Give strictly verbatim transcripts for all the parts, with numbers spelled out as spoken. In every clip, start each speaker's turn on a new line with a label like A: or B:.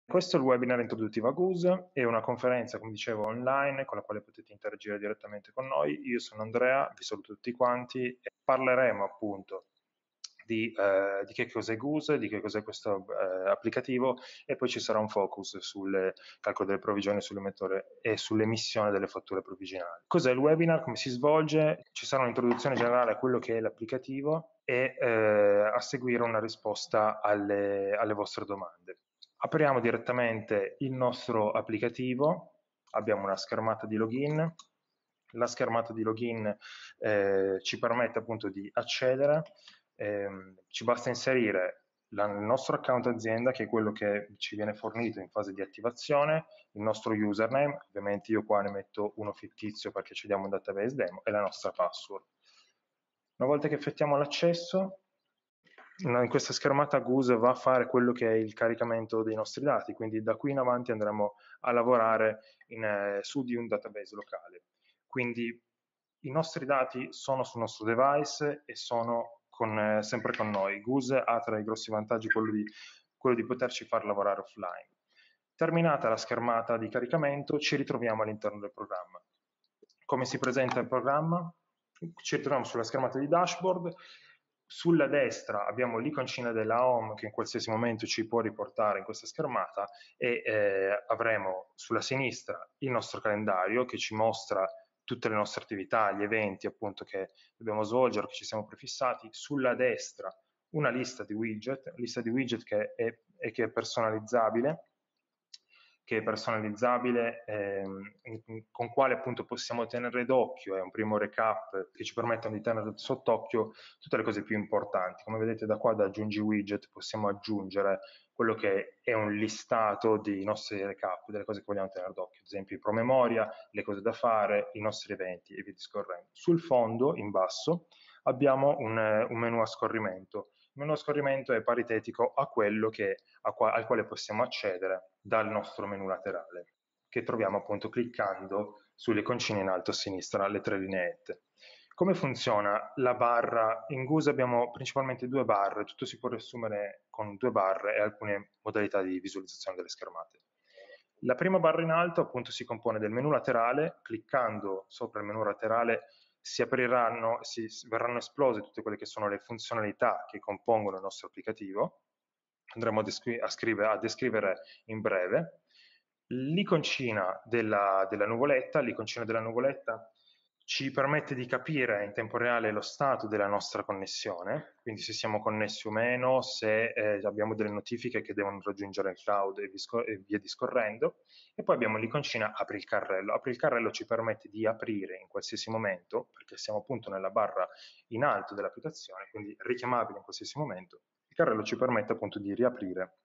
A: Questo è il webinar introduttivo a Goose, è una conferenza, come dicevo, online con la quale potete interagire direttamente con noi. Io sono Andrea, vi saluto tutti quanti e parleremo appunto di, eh, di che cos'è Goose, di che cos'è questo eh, applicativo e poi ci sarà un focus sul calcolo delle provvigioni sull'emettore e sull'emissione delle fatture provvisionali. Cos'è il webinar? Come si svolge? Ci sarà un'introduzione generale a quello che è l'applicativo e eh, a seguire una risposta alle, alle vostre domande. Apriamo direttamente il nostro applicativo, abbiamo una schermata di login, la schermata di login eh, ci permette appunto di accedere, eh, ci basta inserire la, il nostro account azienda, che è quello che ci viene fornito in fase di attivazione, il nostro username, ovviamente io qua ne metto uno fittizio perché ci diamo un database demo, e la nostra password. Una volta che effettuiamo l'accesso, in questa schermata Goose va a fare quello che è il caricamento dei nostri dati, quindi da qui in avanti andremo a lavorare in, eh, su di un database locale. Quindi i nostri dati sono sul nostro device e sono con, eh, sempre con noi. Goose ha tra i grossi vantaggi quello di, quello di poterci far lavorare offline. Terminata la schermata di caricamento, ci ritroviamo all'interno del programma. Come si presenta il programma? Ci ritroviamo sulla schermata di dashboard. Sulla destra abbiamo l'iconcina della home che in qualsiasi momento ci può riportare in questa schermata e eh, avremo sulla sinistra il nostro calendario che ci mostra tutte le nostre attività, gli eventi appunto che dobbiamo svolgere, che ci siamo prefissati. Sulla destra una lista di widget, lista di widget che è, è, che è personalizzabile, che è personalizzabile, ehm, con quale appunto possiamo tenere d'occhio, è un primo recap che ci permettono di tenere sott'occhio tutte le cose più importanti. Come vedete da qua, da aggiungi widget, possiamo aggiungere quello che è un listato dei nostri recap, delle cose che vogliamo tenere d'occhio, ad esempio i promemoria, le cose da fare, i nostri eventi e via discorrendo. Sul fondo, in basso, abbiamo un, un menu a scorrimento. Il menu a scorrimento è paritetico a quello che, a qua, al quale possiamo accedere dal nostro menu laterale, che troviamo appunto cliccando sulle iconcine in alto a sinistra, le tre lineette. Come funziona la barra? In Goose abbiamo principalmente due barre, tutto si può riassumere con due barre e alcune modalità di visualizzazione delle schermate. La prima barra in alto appunto si compone del menu laterale, cliccando sopra il menu laterale si apriranno, si, verranno esplose tutte quelle che sono le funzionalità che compongono il nostro applicativo, andremo a, a, scrivere, a descrivere in breve. L'iconcina della, della nuvoletta, l'iconcina della nuvoletta ci permette di capire in tempo reale lo stato della nostra connessione, quindi se siamo connessi o meno, se eh, abbiamo delle notifiche che devono raggiungere il cloud e, e via discorrendo. E poi abbiamo l'iconcina apri il carrello. Apri il carrello ci permette di aprire in qualsiasi momento, perché siamo appunto nella barra in alto dell'applicazione, quindi richiamabile in qualsiasi momento. Il carrello ci permette appunto di riaprire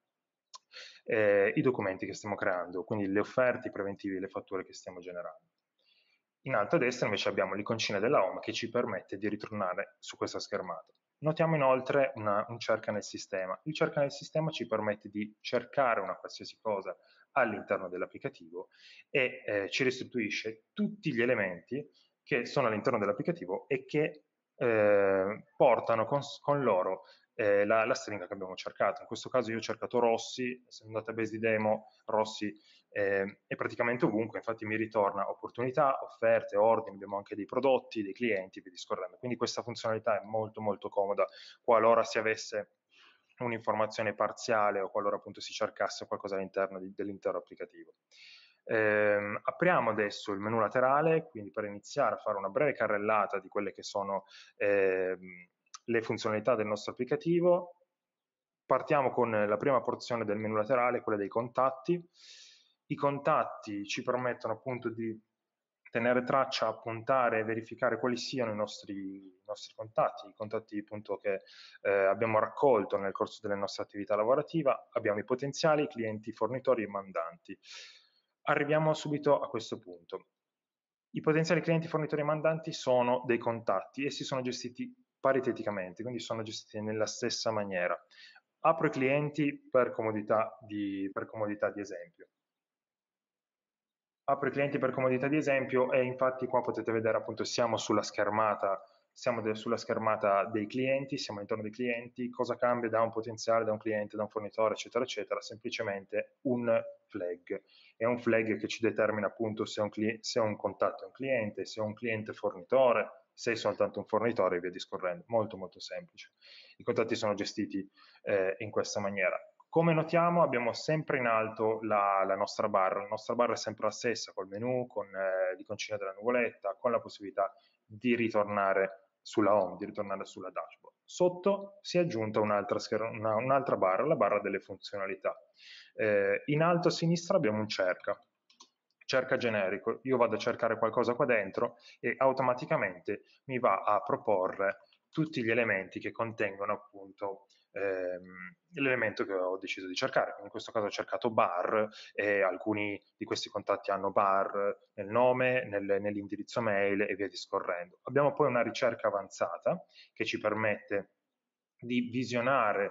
A: eh, i documenti che stiamo creando, quindi le offerte, i preventivi, le fatture che stiamo generando. In alto a destra invece abbiamo l'iconcina della home che ci permette di ritornare su questa schermata. Notiamo inoltre una, un cerca nel sistema. Il cerca nel sistema ci permette di cercare una qualsiasi cosa all'interno dell'applicativo e eh, ci restituisce tutti gli elementi che sono all'interno dell'applicativo e che eh, portano con, con loro eh, la, la stringa che abbiamo cercato. In questo caso io ho cercato Rossi, essendo un database di demo, Rossi eh, è praticamente ovunque, infatti mi ritorna opportunità, offerte, ordini, abbiamo anche dei prodotti, dei clienti, via discorrendo. Quindi questa funzionalità è molto molto comoda qualora si avesse un'informazione parziale o qualora appunto si cercasse qualcosa all'interno dell'intero applicativo. Eh, apriamo adesso il menu laterale, quindi per iniziare a fare una breve carrellata di quelle che sono eh, le funzionalità del nostro applicativo. Partiamo con la prima porzione del menu laterale, quella dei contatti. I contatti ci permettono appunto di tenere traccia, appuntare e verificare quali siano i nostri, i nostri contatti, i contatti appunto che eh, abbiamo raccolto nel corso della nostra attività lavorativa. Abbiamo i potenziali, i clienti, i fornitori e i mandanti. Arriviamo subito a questo punto. I potenziali clienti, fornitori e mandanti sono dei contatti, essi sono gestiti pariteticamente, quindi sono gestiti nella stessa maniera. Apro i clienti per comodità di, per comodità di esempio. Apro i clienti per comodità di esempio e infatti qua potete vedere appunto siamo sulla schermata, siamo sulla schermata dei clienti, siamo all'interno dei clienti, cosa cambia da un potenziale, da un cliente, da un fornitore, eccetera, eccetera, semplicemente un flag. È un flag che ci determina appunto se un, se un contatto è un cliente, se è un cliente fornitore, se è soltanto un fornitore e via discorrendo. Molto molto semplice. I contatti sono gestiti eh, in questa maniera. Come notiamo abbiamo sempre in alto la, la nostra barra, la nostra barra è sempre la stessa, col menu, con eh, l'iconcina della nuvoletta, con la possibilità di ritornare sulla home, di ritornare sulla dashboard. Sotto si è aggiunta un'altra una, un'altra barra, la barra delle funzionalità. Eh, in alto a sinistra abbiamo un cerca, cerca generico, io vado a cercare qualcosa qua dentro e automaticamente mi va a proporre tutti gli elementi che contengono appunto ehm, l'elemento che ho deciso di cercare. In questo caso ho cercato bar e alcuni di questi contatti hanno bar nel nome, nel, nell'indirizzo mail e via discorrendo. Abbiamo poi una ricerca avanzata che ci permette di visionare,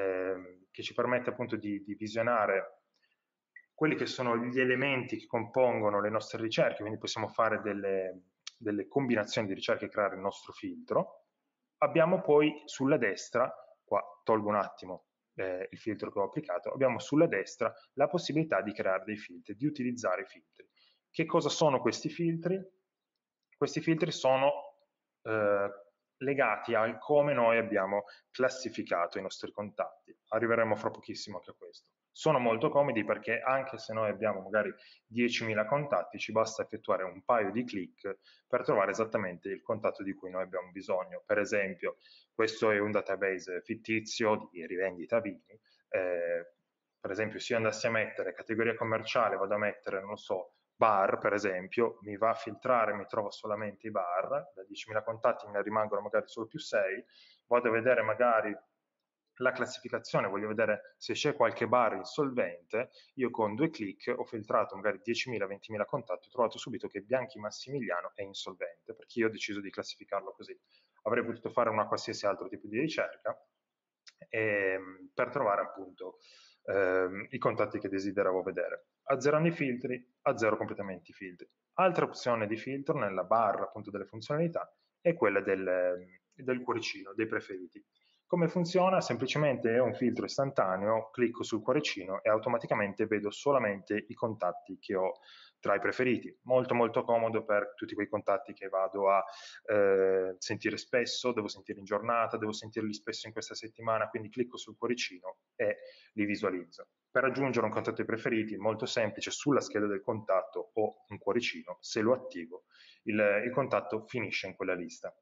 A: eh, che ci permette appunto di, di visionare quelli che sono gli elementi che compongono le nostre ricerche, quindi possiamo fare delle, delle combinazioni di ricerche e creare il nostro filtro. Abbiamo poi sulla destra, qua tolgo un attimo eh, il filtro che ho applicato, abbiamo sulla destra la possibilità di creare dei filtri, di utilizzare i filtri. Che cosa sono questi filtri? Questi filtri sono eh, legati al come noi abbiamo classificato i nostri contatti. Arriveremo fra pochissimo anche a questo. Sono molto comodi perché anche se noi abbiamo magari diecimila contatti, ci basta effettuare un paio di clic per trovare esattamente il contatto di cui noi abbiamo bisogno. Per esempio, questo è un database fittizio di rivendita vini. Eh, per esempio, se io andassi a mettere categoria commerciale, vado a mettere, non so, bar, per esempio, mi va a filtrare, mi trovo solamente i bar, da diecimila contatti me ne rimangono magari solo più sei, vado a vedere magari la classificazione, voglio vedere se c'è qualche bar insolvente, io con due clic ho filtrato magari diecimila ventimila contatti, ho trovato subito che Bianchi Massimiliano è insolvente, perché io ho deciso di classificarlo così. Avrei potuto fare una qualsiasi altro tipo di ricerca e, per trovare appunto ehm, i contatti che desideravo vedere. Azzerando i filtri, azzero completamente i filtri. Altra opzione di filtro nella barra appunto delle funzionalità è quella del, del cuoricino, dei preferiti. Come funziona? Semplicemente è un filtro istantaneo, clicco sul cuoricino e automaticamente vedo solamente i contatti che ho tra i preferiti. Molto molto comodo per tutti quei contatti che vado a eh, sentire spesso, devo sentire in giornata, devo sentirli spesso in questa settimana, quindi clicco sul cuoricino e li visualizzo. Per aggiungere un contatto ai preferiti, molto semplice, sulla scheda del contatto ho un cuoricino, se lo attivo il, il contatto finisce in quella lista.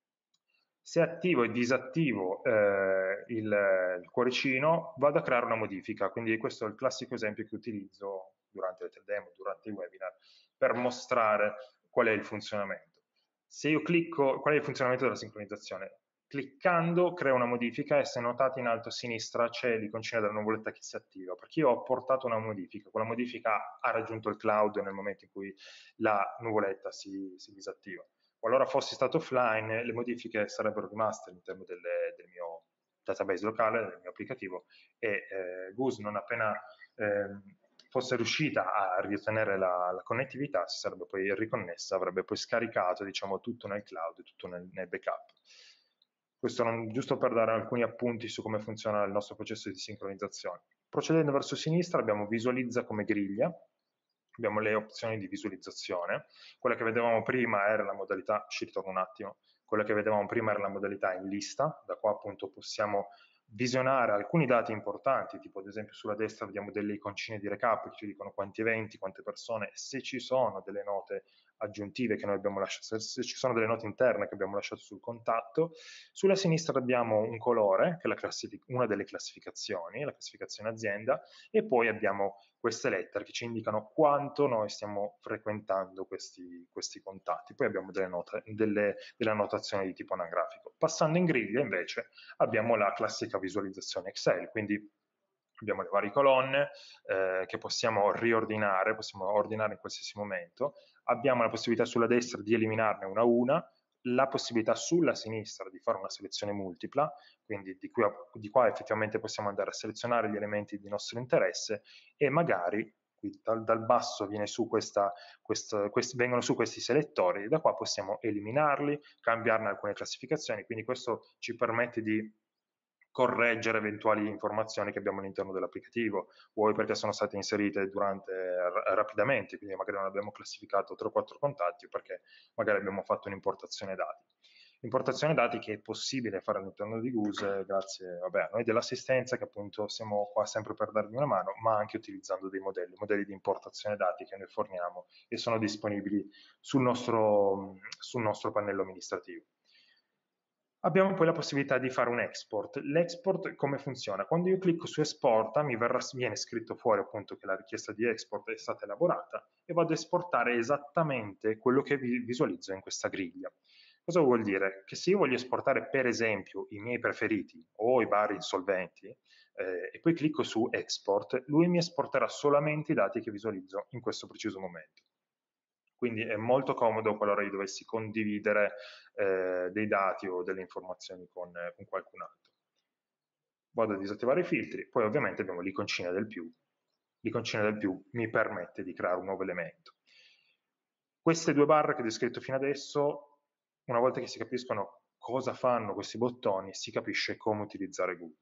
A: Se attivo e disattivo eh, il, il cuoricino, vado a creare una modifica, quindi questo è il classico esempio che utilizzo durante le demo, durante i webinar, per mostrare qual è il funzionamento. Se io clicco, qual è il funzionamento della sincronizzazione? Cliccando creo una modifica e se notate in alto a sinistra c'è l'iconcina della nuvoletta che si attiva, perché io ho portato una modifica, quella modifica ha raggiunto il cloud nel momento in cui la nuvoletta si, si disattiva. Qualora fossi stato offline, le modifiche sarebbero rimaste all'interno del, del mio database locale, del mio applicativo, e eh, Goose non appena eh, fosse riuscita a riottenere la, la connettività, si sarebbe poi riconnessa, avrebbe poi scaricato diciamo, tutto nel cloud, tutto nel, nel backup. Questo non, giusto per dare alcuni appunti su come funziona il nostro processo di sincronizzazione. Procedendo verso sinistra abbiamo visualizza come griglia, abbiamo le opzioni di visualizzazione. Quella che vedevamo prima era la modalità, ci ritorno un attimo, quella che vedevamo prima era la modalità in lista, da qua appunto possiamo visionare alcuni dati importanti, tipo ad esempio sulla destra vediamo delle iconcine di recap che ci dicono quanti eventi, quante persone, se ci sono delle note aggiuntive che noi abbiamo lasciato, se ci sono delle note interne che abbiamo lasciato sul contatto. Sulla sinistra abbiamo un colore, che è la una delle classificazioni, la classificazione azienda, e poi abbiamo queste lettere che ci indicano quanto noi stiamo frequentando questi, questi contatti. Poi abbiamo delle, note, delle, delle annotazioni di tipo anagrafico. Passando in griglia invece abbiamo la classica visualizzazione Excel, quindi abbiamo le varie colonne eh, che possiamo riordinare, possiamo ordinare in qualsiasi momento, abbiamo la possibilità sulla destra di eliminarne una a una, la possibilità sulla sinistra di fare una selezione multipla, quindi di, qui a, di qua effettivamente possiamo andare a selezionare gli elementi di nostro interesse e magari qui dal, dal basso viene su questa, questa, questi, vengono su questi selettori, e da qua possiamo eliminarli, cambiarne alcune classificazioni, quindi questo ci permette di correggere eventuali informazioni che abbiamo all'interno dell'applicativo, vuoi perché sono state inserite durante, rapidamente, quindi magari non abbiamo classificato tre o quattro contatti, o perché magari abbiamo fatto un'importazione dati. Importazione dati che è possibile fare all'interno di Goose grazie vabbè, a noi dell'assistenza, che appunto siamo qua sempre per darvi una mano, ma anche utilizzando dei modelli, modelli di importazione dati che noi forniamo e sono disponibili sul nostro, sul nostro pannello amministrativo. Abbiamo poi la possibilità di fare un export. L'export come funziona? Quando io clicco su esporta mi verrà, viene scritto fuori appunto che la richiesta di export è stata elaborata e vado a esportare esattamente quello che vi visualizzo in questa griglia. Cosa vuol dire? Che se io voglio esportare per esempio i miei preferiti o i vari insolventi eh, e poi clicco su export, lui mi esporterà solamente i dati che visualizzo in questo preciso momento. Quindi è molto comodo qualora io dovessi condividere eh, dei dati o delle informazioni con, eh, con qualcun altro. Vado a disattivare i filtri, poi ovviamente abbiamo l'iconcina del più. L'iconcina del più mi permette di creare un nuovo elemento. Queste due barre che ho descritto fino adesso, una volta che si capiscono cosa fanno questi bottoni, si capisce come utilizzare Google.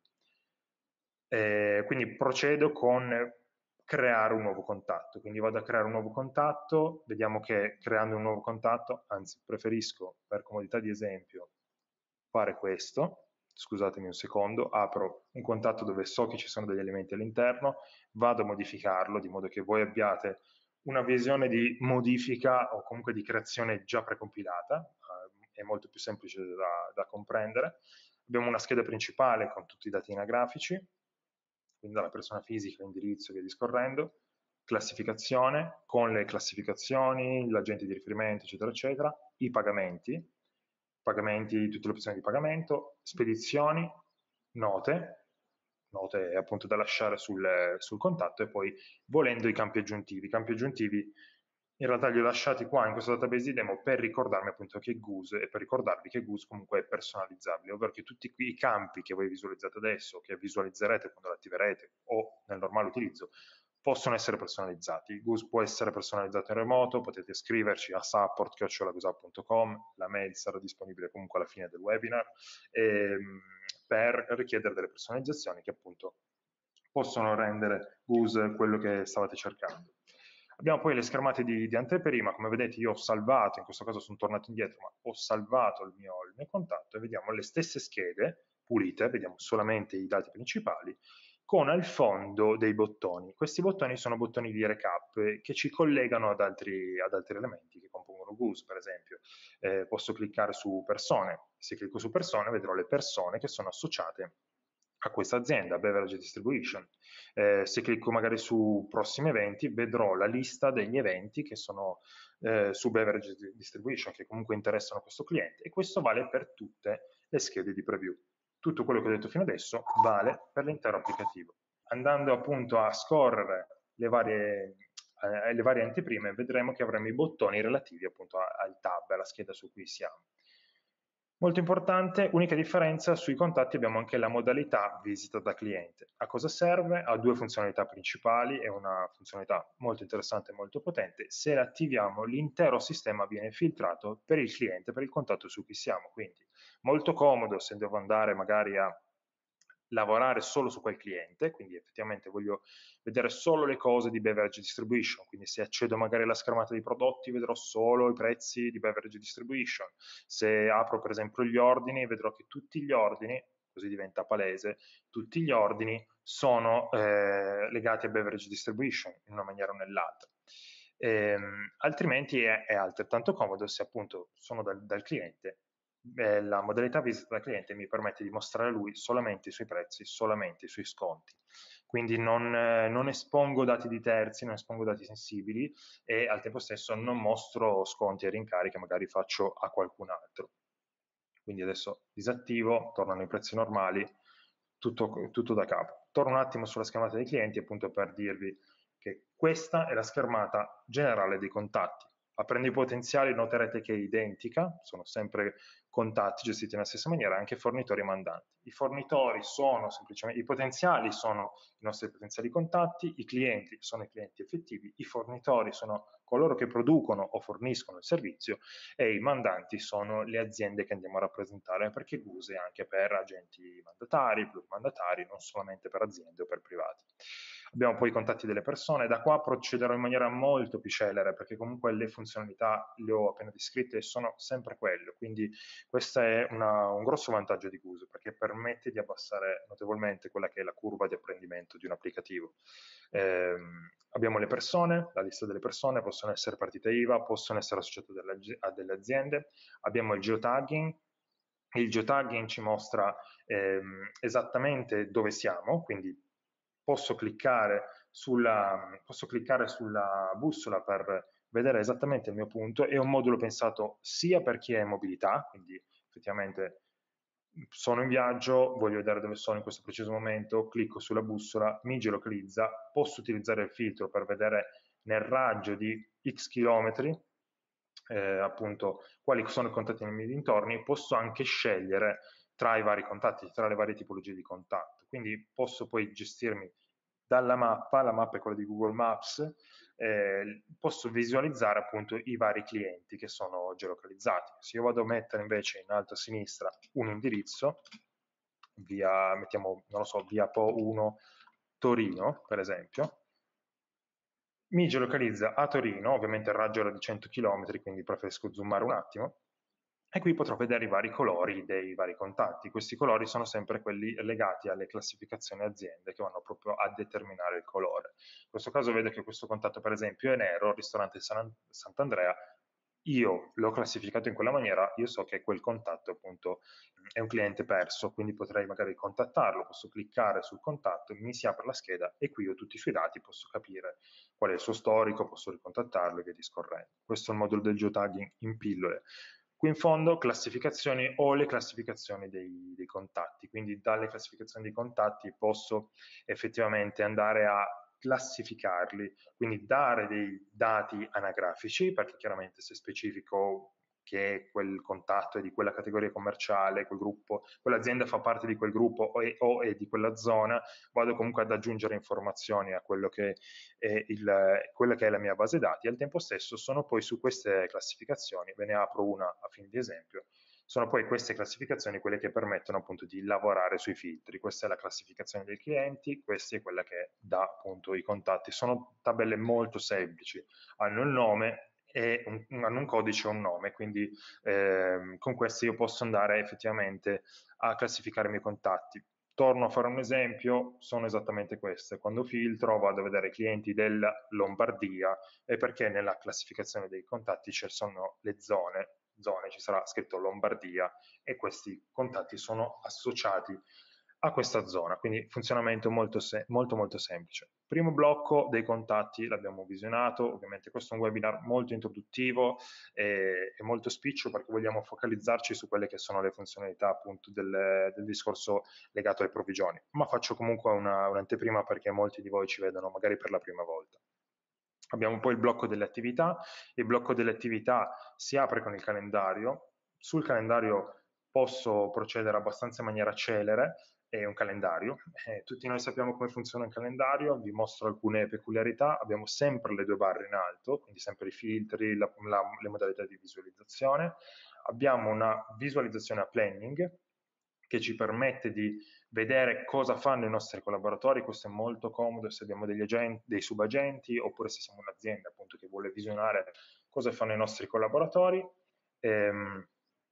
A: Eh, quindi procedo con creare un nuovo contatto, quindi vado a creare un nuovo contatto, vediamo che creando un nuovo contatto, anzi preferisco per comodità di esempio fare questo, scusatemi un secondo, apro un contatto dove so che ci sono degli elementi all'interno, vado a modificarlo di modo che voi abbiate una visione di modifica o comunque di creazione già precompilata, eh, è molto più semplice da, da comprendere. Abbiamo una scheda principale con tutti i dati anagrafici, quindi dalla persona fisica, l'indirizzo e via discorrendo, classificazione, con le classificazioni, l'agente di riferimento, eccetera, eccetera, i pagamenti, pagamenti, tutte le opzioni di pagamento, spedizioni, note, note appunto da lasciare sul, sul contatto, e poi volendo i campi aggiuntivi. I campi aggiuntivi in realtà li ho lasciati qua in questo database di demo per ricordarmi appunto che Goose, e per ricordarvi che Goose comunque è personalizzabile, ovvero che tutti i campi che voi visualizzate adesso, che visualizzerete quando lo attiverete o nel normale utilizzo, possono essere personalizzati. Goose può essere personalizzato in remoto, potete scriverci a support chiocciola goose app punto com, la mail sarà disponibile comunque alla fine del webinar, ehm, per richiedere delle personalizzazioni che appunto possono rendere Goose quello che stavate cercando. Abbiamo poi le schermate di, di anteprima, come vedete io ho salvato, in questo caso sono tornato indietro, ma ho salvato il mio, il mio contatto, e vediamo le stesse schede pulite, vediamo solamente i dati principali, con al fondo dei bottoni. Questi bottoni sono bottoni di recap che ci collegano ad altri, ad altri elementi che compongono Goose, per esempio. Eh, posso cliccare su persone, se clicco su persone vedrò le persone che sono associate a questa azienda, Beverage Distribution. Eh, se clicco magari su prossimi eventi, vedrò la lista degli eventi che sono eh, su Beverage Distribution, che comunque interessano questo cliente, e questo vale per tutte le schede di preview. Tutto quello che ho detto fino adesso vale per l'intero applicativo. Andando appunto a scorrere le varie, eh, le varie anteprime, vedremo che avremo i bottoni relativi appunto al tab, alla scheda su cui siamo. Molto importante, unica differenza, sui contatti abbiamo anche la modalità visita da cliente. A cosa serve? Ha due funzionalità principali, è una funzionalità molto interessante e molto potente. Se la attiviamo, l'intero sistema viene filtrato per il cliente, per il contatto su cui siamo, quindi molto comodo se devo andare magari a lavorare solo su quel cliente, quindi effettivamente voglio vedere solo le cose di Beverage Distribution, quindi se accedo magari alla schermata dei prodotti vedrò solo i prezzi di Beverage Distribution, se apro per esempio gli ordini vedrò che tutti gli ordini, così diventa palese, tutti gli ordini sono eh, legati a Beverage Distribution in una maniera o nell'altra. Ehm, altrimenti è, è altrettanto comodo se appunto sono dal, dal cliente. Eh, la modalità visita da cliente mi permette di mostrare a lui solamente i suoi prezzi, solamente i suoi sconti. Quindi non, eh, non espongo dati di terzi, non espongo dati sensibili, e al tempo stesso non mostro sconti e rincari che magari faccio a qualcun altro. Quindi adesso disattivo, tornano i prezzi normali, tutto, tutto da capo. Torno un attimo sulla schermata dei clienti appunto per dirvi che questa è la schermata generale dei contatti. Apprendi potenziali noterete che è identica, sono sempre contatti gestiti nella stessa maniera, anche fornitori e mandanti. I fornitori sono semplicemente, i potenziali sono i nostri potenziali contatti, i clienti sono i clienti effettivi, i fornitori sono coloro che producono o forniscono il servizio e i mandanti sono le aziende che andiamo a rappresentare, perché Goose è anche per agenti mandatari, plurimandatari, non solamente per aziende o per privati. Abbiamo poi i contatti delle persone, da qua procederò in maniera molto più celere perché comunque le funzionalità le ho appena descritte e sono sempre quelle, quindi questo è una, un grosso vantaggio di Goose perché permette di abbassare notevolmente quella che è la curva di apprendimento di un applicativo. Eh, abbiamo le persone, la lista delle persone, possono essere partite I V A, possono essere associate delle, a delle aziende, abbiamo il geotagging. Il geotagging ci mostra ehm, esattamente dove siamo, quindi posso cliccare, sulla, posso cliccare sulla bussola per vedere esattamente il mio punto. È un modulo pensato sia per chi è in mobilità, quindi effettivamente sono in viaggio, voglio vedere dove sono in questo preciso momento, clicco sulla bussola, mi geolocalizza, posso utilizzare il filtro per vedere nel raggio di X chilometri eh, appunto quali sono i contatti nei miei dintorni, posso anche scegliere tra i vari contatti, tra le varie tipologie di contatto. Quindi posso poi gestirmi dalla mappa, la mappa è quella di Google Maps, eh, posso visualizzare appunto i vari clienti che sono geolocalizzati. Se io vado a mettere invece in alto a sinistra un indirizzo, via, mettiamo, non lo so, via Po uno Torino, per esempio, mi geolocalizza a Torino, ovviamente il raggio era di cento chilometri, quindi preferisco zoomare un attimo, e qui potrò vedere i vari colori dei vari contatti. Questi colori sono sempre quelli legati alle classificazioni aziende che vanno proprio a determinare il colore. In questo caso vedo che questo contatto per esempio è nero, ristorante San Sant'Andrea, io l'ho classificato in quella maniera, io so che quel contatto appunto è un cliente perso, quindi potrei magari contattarlo, posso cliccare sul contatto, mi si apre la scheda e qui ho tutti i suoi dati, posso capire qual è il suo storico, posso ricontattarlo e via discorrendo. Questo è il modulo del geotagging in pillole. Qui in fondo classificazioni o le classificazioni dei, dei contatti, quindi dalle classificazioni dei contatti posso effettivamente andare a classificarli, quindi dare dei dati anagrafici, perché chiaramente se specifico che quel contatto è di quella categoria commerciale, quel gruppo, quell'azienda fa parte di quel gruppo o è, o è di quella zona, vado comunque ad aggiungere informazioni a quello che è, il, quella che è la mia base dati. Al tempo stesso sono poi su queste classificazioni, ve ne apro una a fine di esempio, sono poi queste classificazioni quelle che permettono appunto di lavorare sui filtri. Questa è la classificazione dei clienti, questa è quella che dà appunto i contatti. Sono tabelle molto semplici, hanno il nome e un, hanno un codice e un nome, quindi eh, con queste io posso andare effettivamente a classificare i miei contatti. Torno a fare un esempio, sono esattamente queste. Quando filtro vado a vedere i clienti della Lombardia e perché nella classificazione dei contatti ci sono le zone, zone ci sarà scritto Lombardia e questi contatti sono associati a questa zona, quindi funzionamento molto, molto, molto semplice. Primo blocco dei contatti l'abbiamo visionato, ovviamente questo è un webinar molto introduttivo e, e molto spiccio perché vogliamo focalizzarci su quelle che sono le funzionalità appunto del, del discorso legato ai provvigioni, ma faccio comunque un'anteprima perché molti di voi ci vedono magari per la prima volta. Abbiamo poi il blocco delle attività, il blocco delle attività si apre con il calendario, sul calendario posso procedere abbastanza in maniera celere, è un calendario, eh, tutti noi sappiamo come funziona un calendario, vi mostro alcune peculiarità, abbiamo sempre le due barre in alto, quindi sempre i filtri, la, la, le modalità di visualizzazione, abbiamo una visualizzazione a planning che ci permette di vedere cosa fanno i nostri collaboratori, questo è molto comodo se abbiamo degli agenti, dei subagenti oppure se siamo un'azienda appunto che vuole visionare cosa fanno i nostri collaboratori. Ehm,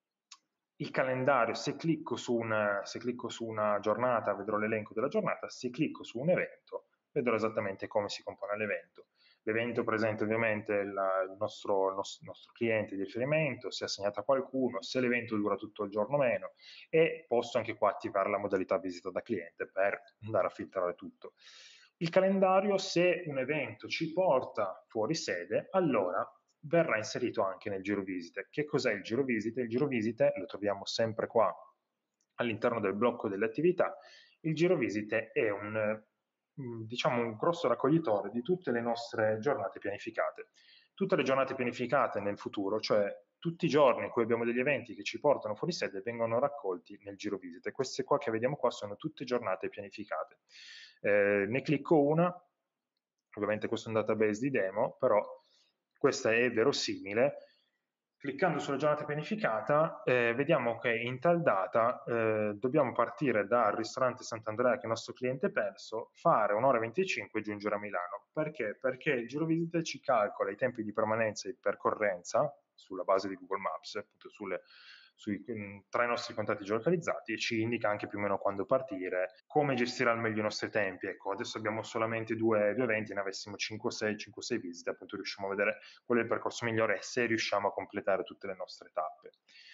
A: il calendario, se clicco, su una, se clicco su una giornata vedrò l'elenco della giornata, se clicco su un evento vedrò esattamente come si compone l'evento. L'evento presenta ovviamente il, il, nostro, il nostro, nostro cliente di riferimento, se è assegnato a qualcuno, se l'evento dura tutto il giorno o meno e posso anche qua attivare la modalità visita da cliente per andare a filtrare tutto. Il calendario, se un evento ci porta fuori sede, allora verrà inserito anche nel giro visite. Che cos'è il giro visite? Il giro visite lo troviamo sempre qua all'interno del blocco delle attività. Il giro visite è un, diciamo, un grosso raccoglitore di tutte le nostre giornate pianificate. tutte le giornate pianificate nel futuro, cioè tutti i giorni in cui abbiamo degli eventi che ci portano fuori sede vengono raccolti nel giro visite. Queste qua che vediamo qua sono tutte giornate pianificate. Eh, ne clicco una, ovviamente questo è un database di demo, però questa è verosimile. Cliccando sulla giornata pianificata eh, vediamo che in tal data eh, dobbiamo partire dal ristorante Sant'Andrea, che è il nostro cliente perso, fare un'ora e venticinque e giungere a Milano. Perché? Perché il giro visite ci calcola i tempi di permanenza e di percorrenza sulla base di Google Maps, appunto sulle, sui mh, tra i nostri contatti geolocalizzati, e ci indica anche più o meno quando partire, come gestire al meglio i nostri tempi. Ecco, adesso abbiamo solamente due, due eventi, ne avessimo cinque o sei visite, appunto riusciamo a vedere qual è il percorso migliore e se riusciamo a completare tutte le nostre tappe.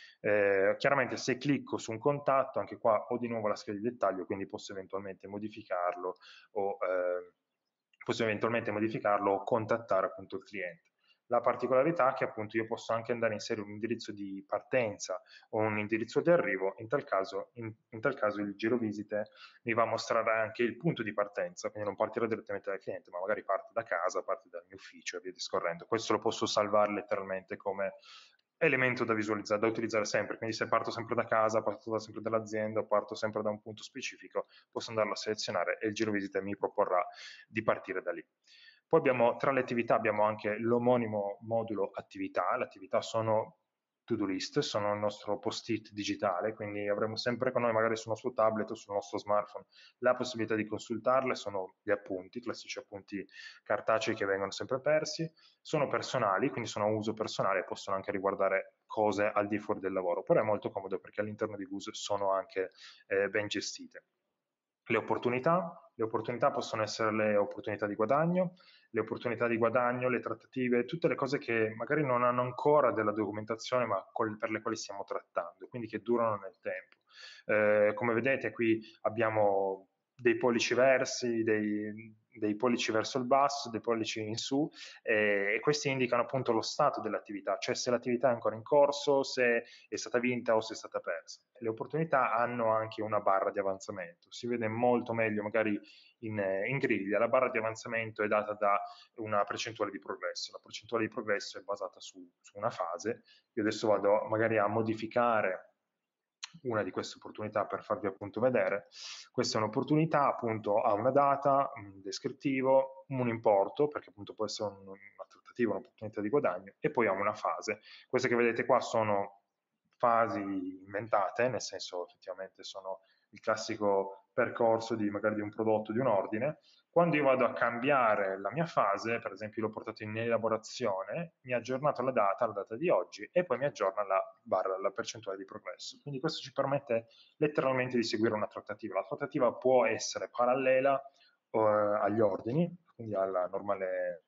A: Eh, chiaramente se clicco su un contatto, anche qua ho di nuovo la scheda di dettaglio, quindi posso eventualmente modificarlo o, eh, posso eventualmente modificarlo o contattare appunto il cliente. La particolarità è che appunto io posso anche andare a inserire un indirizzo di partenza o un indirizzo di arrivo, in tal caso, in, in tal caso il giro visite mi va a mostrare anche il punto di partenza, quindi non partirò direttamente dal cliente, ma magari parte da casa, parte dal mio ufficio e via discorrendo. Questo lo posso salvare letteralmente come elemento da visualizzare, da utilizzare sempre, quindi se parto sempre da casa, parto da sempre dall'azienda, parto sempre da un punto specifico, posso andarlo a selezionare e il giro visite mi proporrà di partire da lì. Poi abbiamo, tra le attività abbiamo anche l'omonimo modulo attività. Le attività sono to-do list, sono il nostro post-it digitale, quindi avremo sempre con noi, magari sul nostro tablet o sul nostro smartphone, la possibilità di consultarle. Sono gli appunti, classici appunti cartacei che vengono sempre persi, sono personali, quindi sono a uso personale e possono anche riguardare cose al di fuori del lavoro, però è molto comodo perché all'interno di Goose sono anche eh, ben gestite. Le opportunità, le opportunità possono essere le opportunità di guadagno, le opportunità di guadagno, le trattative, tutte le cose che magari non hanno ancora della documentazione ma per le quali stiamo trattando, quindi che durano nel tempo. Eh, come vedete qui abbiamo dei pollici versi, dei, dei pollici verso il basso, dei pollici in su, eh, e questi indicano appunto lo stato dell'attività, cioè se l'attività è ancora in corso, se è stata vinta o se è stata persa. Le opportunità hanno anche una barra di avanzamento, si vede molto meglio magari in, in griglia. La barra di avanzamento è data da una percentuale di progresso, la percentuale di progresso è basata su, su una fase. Io adesso vado magari a modificare una di queste opportunità per farvi appunto vedere. Questa è un'opportunità, appunto ha una data, un descrittivo, un importo, perché appunto può essere un, una trattativa, un'opportunità di guadagno, e poi ha una fase. Queste che vedete qua sono fasi inventate, nel senso effettivamente sono il classico percorso di magari di un prodotto, di un ordine. Quando io vado a cambiare la mia fase, per esempio l'ho portato in elaborazione, mi ha aggiornato la data, la data di oggi, e poi mi aggiorna la barra, la percentuale di progresso. Quindi questo ci permette letteralmente di seguire una trattativa. La trattativa può essere parallela eh, agli ordini, quindi alla normale,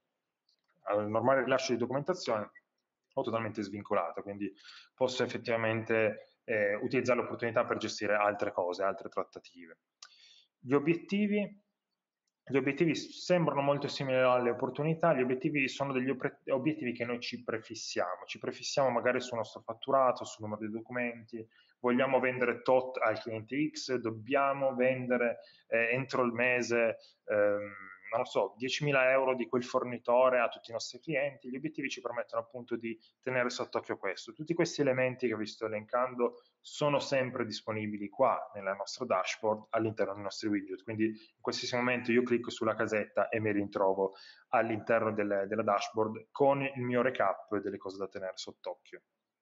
A: al normale rilascio di documentazione, o totalmente svincolata, quindi posso effettivamente eh, utilizzare l'opportunità per gestire altre cose, altre trattative. Gli obiettivi, gli obiettivi sembrano molto simili alle opportunità. Gli obiettivi sono degli obiettivi che noi ci prefissiamo, ci prefissiamo magari sul nostro fatturato, sul numero di documenti, vogliamo vendere tot al cliente X, dobbiamo vendere eh, entro il mese ehm, non lo so, diecimila euro di quel fornitore a tutti i nostri clienti. Gli obiettivi ci permettono appunto di tenere sott'occhio questo. Tutti questi elementi che vi sto elencando sono sempre disponibili qua nella nostra dashboard all'interno dei nostri widget, quindi in qualsiasi momento io clicco sulla casetta e mi ritrovo all'interno del, della dashboard con il mio recap delle cose da tenere sott'occhio.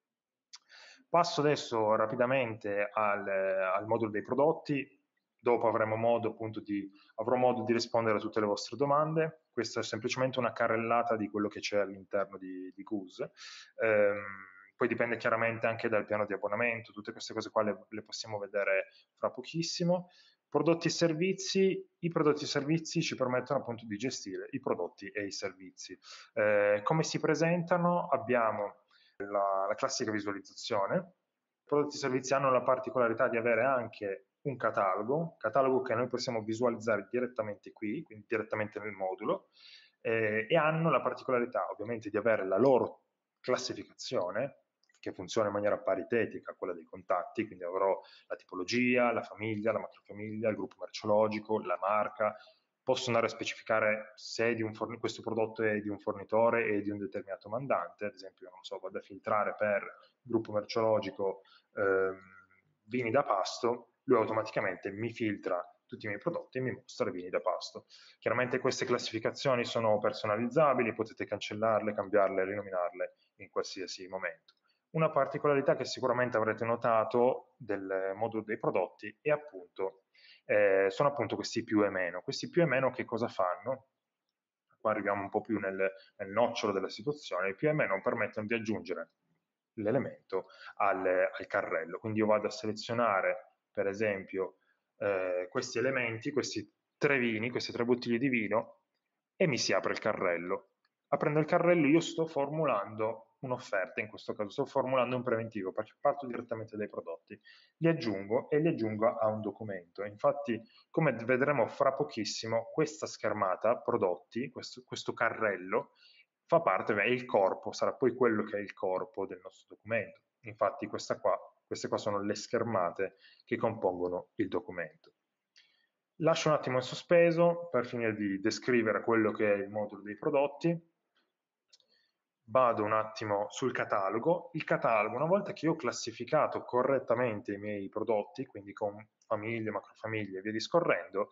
A: Passo adesso rapidamente al, al modulo dei prodotti. Dopo avremo modo, appunto, di, avrò modo di rispondere a tutte le vostre domande. Questa è semplicemente una carrellata di quello che c'è all'interno di, di Goose. Ehm, poi dipende chiaramente anche dal piano di abbonamento, tutte queste cose qua le, le possiamo vedere fra pochissimo. Prodotti e servizi, i prodotti e servizi ci permettono appunto di gestire i prodotti e i servizi. Eh, come si presentano? Abbiamo la, la classica visualizzazione. I prodotti e servizi hanno la particolarità di avere anche un catalogo, catalogo che noi possiamo visualizzare direttamente qui, quindi direttamente nel modulo, eh, e hanno la particolarità ovviamente di avere la loro classificazione, che funziona in maniera paritetica a quella dei contatti, quindi avrò la tipologia, la famiglia, la macrofamiglia, il gruppo merceologico, la marca, Posso andare a specificare se di un questo prodotto è di un fornitore e di un determinato mandante, ad esempio, non so, vado a filtrare per gruppo merceologico ehm, vini da pasto, lui automaticamente mi filtra tutti i miei prodotti e mi mostra i vini da pasto. Chiaramente queste classificazioni sono personalizzabili, potete cancellarle, cambiarle, rinominarle in qualsiasi momento. Una particolarità che sicuramente avrete notato del modulo dei prodotti è appunto eh, sono appunto questi più e meno. Questi più e meno che cosa fanno? Qua arriviamo un po' più nel, nel nocciolo della situazione. I più e meno permettono di aggiungere l'elemento al, al carrello. Quindi io vado a selezionare, per esempio, eh, questi elementi, questi tre vini, queste tre bottiglie di vino, e mi si apre il carrello. Aprendo il carrello io sto formulando un'offerta, in questo caso sto formulando un preventivo, perché parto direttamente dai prodotti, li aggiungo e li aggiungo a un documento. Infatti, come vedremo fra pochissimo, questa schermata, prodotti, questo, questo carrello, fa parte, è il corpo, sarà poi quello che è il corpo del nostro documento. Infatti questa qua, queste qua sono le schermate che compongono il documento. Lascio un attimo in sospeso per finire di descrivere quello che è il modulo dei prodotti. Vado un attimo sul catalogo. Il catalogo, una volta che io ho classificato correttamente i miei prodotti, quindi con famiglie, macrofamiglie e via discorrendo,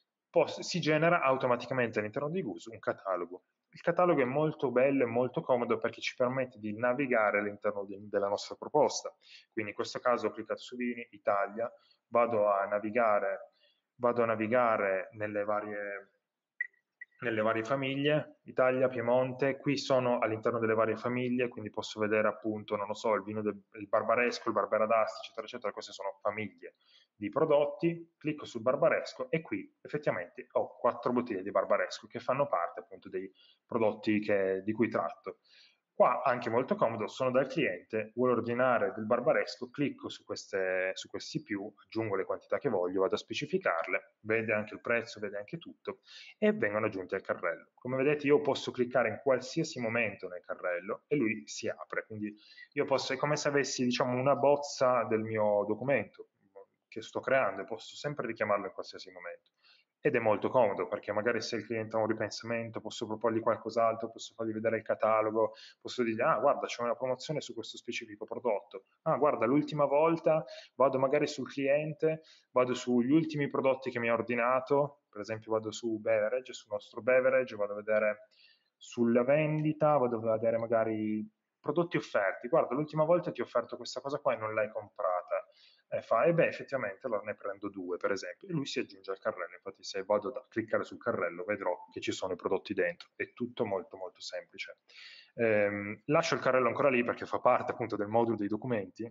A: si genera automaticamente all'interno di Goose un catalogo. Il catalogo è molto bello e molto comodo perché ci permette di navigare all'interno della nostra proposta. Quindi in questo caso ho cliccato su Vini, Italia, vado a navigare, vado a navigare nelle varie nelle varie famiglie, Italia, Piemonte, qui sono all'interno delle varie famiglie, quindi posso vedere appunto, non lo so, il vino del il barbaresco, il barbera d'Asti, eccetera, eccetera, queste sono famiglie di prodotti, clicco sul barbaresco e qui effettivamente ho quattro bottiglie di barbaresco che fanno parte appunto dei prodotti che, di cui tratto. Qua anche molto comodo, sono dal cliente, vuole ordinare del barbaresco, clicco su, queste, su questi più, aggiungo le quantità che voglio, vado a specificarle, vede anche il prezzo, vede anche tutto, e vengono aggiunti al carrello. Come vedete io posso cliccare in qualsiasi momento nel carrello e lui si apre, quindi io posso, è come se avessi diciamo una bozza del mio documento che sto creando e posso sempre richiamarlo in qualsiasi momento. Ed è molto comodo perché magari se il cliente ha un ripensamento posso proporgli qualcos'altro, posso fargli vedere il catalogo, posso dirgli ah guarda c'è una promozione su questo specifico prodotto, ah guarda l'ultima volta vado magari sul cliente, vado sugli ultimi prodotti che mi ha ordinato, per esempio vado su beverage, sul nostro beverage, vado a vedere sulla vendita, vado a vedere magari prodotti offerti, guarda l'ultima volta ti ho offerto questa cosa qua e non l'hai comprata, e fa, e beh effettivamente allora ne prendo due per esempio, e lui si aggiunge al carrello, infatti se vado a cliccare sul carrello vedrò che ci sono i prodotti dentro, è tutto molto molto semplice. Ehm, lascio il carrello ancora lì perché fa parte appunto del modulo dei documenti,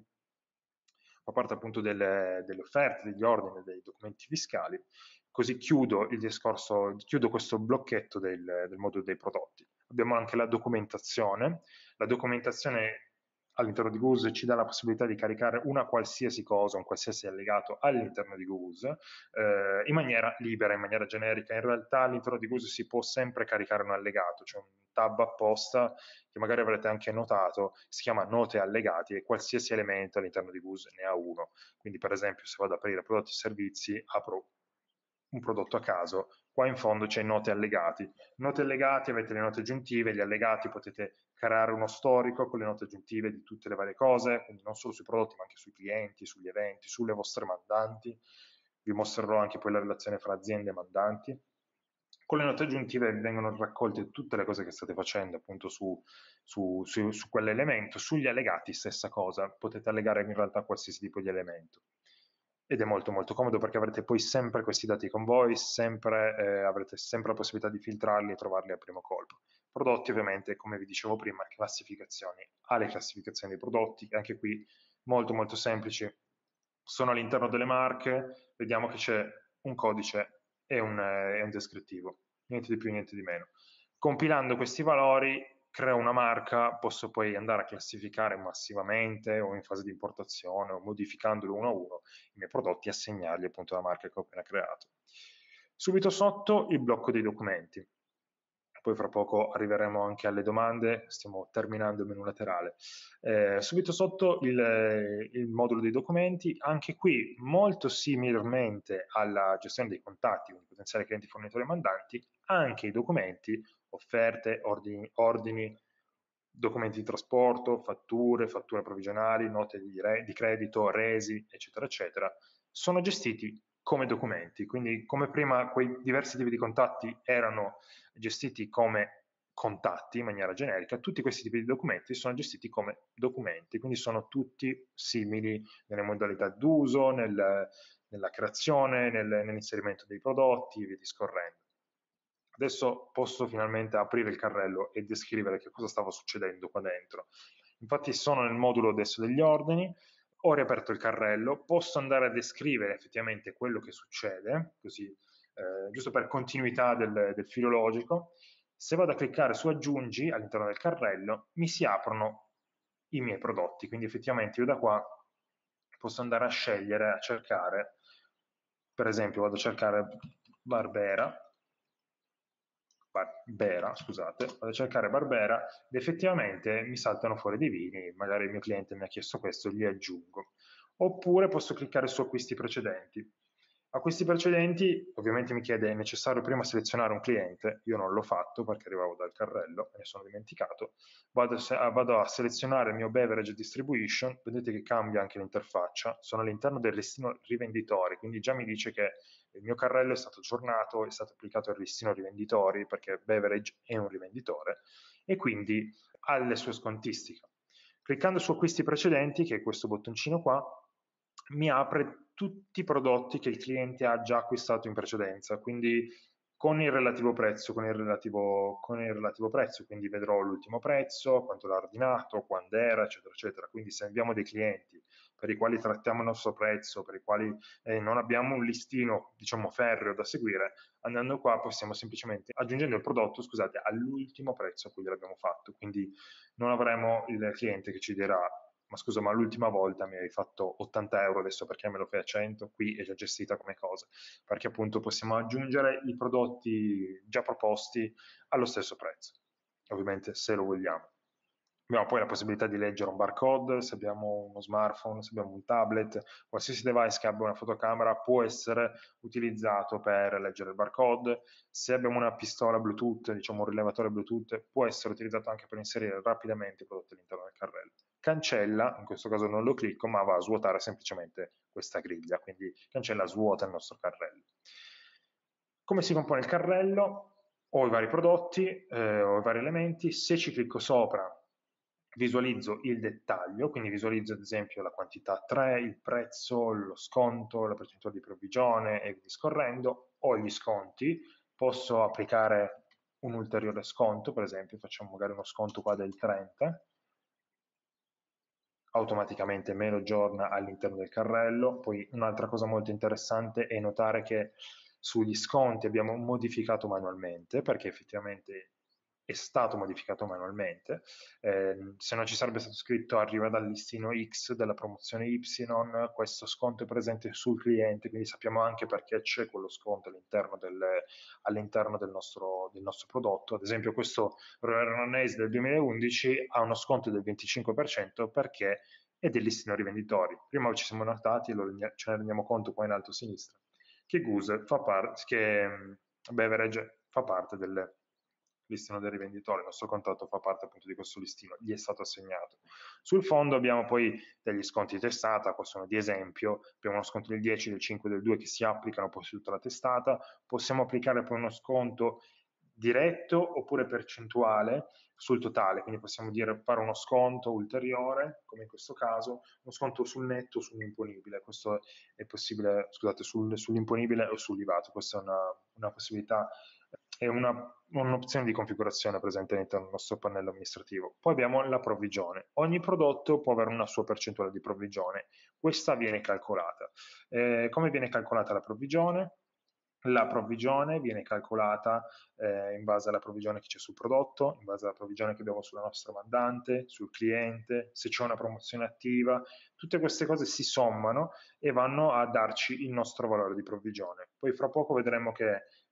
A: fa parte appunto delle, delle offerte, degli ordini, dei documenti fiscali, così chiudo il discorso, chiudo questo blocchetto del, del modulo dei prodotti. Abbiamo anche la documentazione, la documentazione all'interno di Goose ci dà la possibilità di caricare una qualsiasi cosa, un qualsiasi allegato all'interno di Goose, eh, in maniera libera, in maniera generica. In realtà all'interno di Goose si può sempre caricare un allegato, cioè un tab apposta che magari avrete anche notato, si chiama note allegati e qualsiasi elemento all'interno di Goose ne ha uno. Quindi per esempio se vado ad aprire prodotti e servizi, apro un prodotto a caso, qua in fondo c'è note allegati. Note allegati avete le note aggiuntive, gli allegati potete creare uno storico con le note aggiuntive di tutte le varie cose, quindi non solo sui prodotti ma anche sui clienti, sugli eventi, sulle vostre mandanti. Vi mostrerò anche poi la relazione fra aziende e mandanti. Con le note aggiuntive vengono raccolte tutte le cose che state facendo appunto su, su, su, su quell'elemento, sugli allegati stessa cosa, potete allegare in realtà qualsiasi tipo di elemento. Ed è molto molto comodo perché avrete poi sempre questi dati con voi, sempre, eh, avrete sempre la possibilità di filtrarli e trovarli al primo colpo. Prodotti ovviamente, come vi dicevo prima, classificazioni, alle classificazioni dei prodotti, anche qui molto molto semplici, sono all'interno delle marche, vediamo che c'è un codice e un, eh, un descrittivo, niente di più, niente di meno. Compilando questi valori creo una marca, posso poi andare a classificare massivamente o in fase di importazione o modificandolo uno a uno i miei prodotti e assegnargli appunto la marca che ho appena creato. Subito sotto il blocco dei documenti. poi fra poco arriveremo anche alle domande, stiamo terminando il menu laterale. Eh, subito sotto il, il modulo dei documenti, anche qui molto similarmente alla gestione dei contatti, quindi potenziali clienti, fornitori e mandanti, anche i documenti, offerte, ordini, ordini documenti di trasporto, fatture, fatture provvigionali, note di, di credito, resi, eccetera, eccetera, sono gestiti come documenti. Quindi come prima quei diversi tipi di contatti erano gestiti come contatti in maniera generica, tutti questi tipi di documenti sono gestiti come documenti, quindi sono tutti simili nelle modalità d'uso, nel, nella creazione, nel, nell'inserimento dei prodotti e via discorrendo. Adesso posso finalmente aprire il carrello e descrivere che cosa stava succedendo qua dentro. Infatti sono nel modulo adesso degli ordini, ho riaperto il carrello, posso andare a descrivere effettivamente quello che succede, così eh, giusto per continuità del, del filo logico. Se vado a cliccare su aggiungi all'interno del carrello, mi si aprono i miei prodotti, quindi effettivamente io da qua posso andare a scegliere, a cercare, per esempio vado a cercare Barbera, Barbera, scusate, vado a cercare Barbera ed effettivamente mi saltano fuori dei vini, magari il mio cliente mi ha chiesto questo, li aggiungo. Oppure posso cliccare su acquisti precedenti. Acquisti precedenti, ovviamente mi chiede, è necessario prima selezionare un cliente, io non l'ho fatto perché arrivavo dal carrello, me ne sono dimenticato, vado a, vado a selezionare il mio beverage distribution, vedete che cambia anche l'interfaccia, sono all'interno del listino rivenditori, quindi già mi dice che il mio carrello è stato aggiornato, è stato applicato al listino rivenditori perché beverage è un rivenditore e quindi ha le sue scontistiche. Cliccando su acquisti precedenti, che è questo bottoncino qua, mi apre tutti i prodotti che il cliente ha già acquistato in precedenza, quindi con il relativo prezzo, con il relativo, con il relativo prezzo, quindi vedrò l'ultimo prezzo, quanto l'ha ordinato, quando era, eccetera, eccetera. Quindi se abbiamo dei clienti per i quali trattiamo il nostro prezzo, per i quali eh, non abbiamo un listino, diciamo, ferreo da seguire, andando qua possiamo semplicemente, aggiungendo il prodotto, scusate, all'ultimo prezzo a cui l'abbiamo fatto, quindi non avremo il cliente che ci dirà ma scusa, ma l'ultima volta mi hai fatto ottanta euro, adesso perché me lo fai a cento? Qui è già gestita come cosa, perché appunto possiamo aggiungere i prodotti già proposti allo stesso prezzo, ovviamente se lo vogliamo. Abbiamo poi la possibilità di leggere un barcode, se abbiamo uno smartphone, se abbiamo un tablet, qualsiasi device che abbia una fotocamera può essere utilizzato per leggere il barcode, se abbiamo una pistola Bluetooth, diciamo un rilevatore Bluetooth, può essere utilizzato anche per inserire rapidamente i prodotti all'interno del carrello. Cancella, in questo caso non lo clicco, ma va a svuotare semplicemente questa griglia, quindi cancella, svuota il nostro carrello. Come si compone il carrello? Ho i vari prodotti, eh, ho i vari elementi, se ci clicco sopra visualizzo il dettaglio, quindi visualizzo ad esempio la quantità tre, il prezzo, lo sconto, la percentuale di provvigione e via discorrendo, ho gli sconti, posso applicare un ulteriore sconto, per esempio facciamo magari uno sconto qua del trenta, automaticamente me lo aggiorna all'interno del carrello. Poi un'altra cosa molto interessante è notare che sugli sconti abbiamo modificato manualmente, perché effettivamente è stato modificato manualmente, eh, se non ci sarebbe stato scritto arriva dal listino X della promozione Y, questo sconto è presente sul cliente, quindi sappiamo anche perché c'è quello sconto all'interno del, all'interno del, nostro, del nostro prodotto. Ad esempio questo Veronese del duemilaundici ha uno sconto del venticinque per cento perché è del listino rivenditori. Prima ci siamo notati, ce ne rendiamo conto qua in alto a sinistra, che Goose fa parte, che Beverage fa parte del listino del rivenditore, il nostro contratto fa parte appunto di questo listino, gli è stato assegnato. Sul fondo abbiamo poi degli sconti di testata, qua sono di esempio, abbiamo uno sconto del dieci, del cinque, del due che si applicano poi su tutta la testata, possiamo applicare poi uno sconto diretto oppure percentuale sul totale, quindi possiamo dire fare uno sconto ulteriore, come in questo caso, uno sconto sul netto o sull'imponibile, questo è possibile, scusate, sul, sull'imponibile o sull'I V A T, questa è una, una possibilità, è un'opzione un di configurazione presente all'interno del nostro pannello amministrativo. Poi abbiamo la provvigione. Ogni prodotto può avere una sua percentuale di provvigione, questa viene calcolata. Eh, come viene calcolata la provvigione? La provvigione viene calcolata eh, in base alla provvigione che c'è sul prodotto, in base alla provvigione che abbiamo sulla nostra mandante, sul cliente, se c'è una promozione attiva, tutte queste cose si sommano e vanno a darci il nostro valore di provvigione. Poi fra poco vedremo che